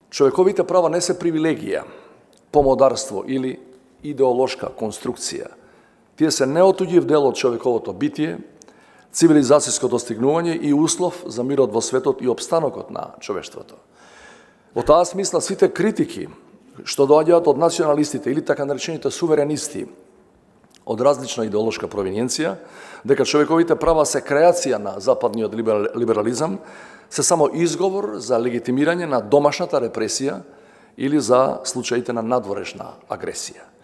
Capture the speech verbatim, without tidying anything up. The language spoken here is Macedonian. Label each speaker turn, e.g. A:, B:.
A: Човековите права не се привилегија, помодарство или идеолошка конструкција. Тие се неотуѓив дел од човековото битие, цивилизацијско достигнување и услов за мирот во светот и обстанокот на човештвото. Во таа смисла сите критики што доаѓаат од националистите или така наречените суверенисти од различна идеолошка провиненција, дека човековите права се креација на западниот либерализам, се само изговор за легитимирање на домашната репресија или за случаите на надворешна агресија.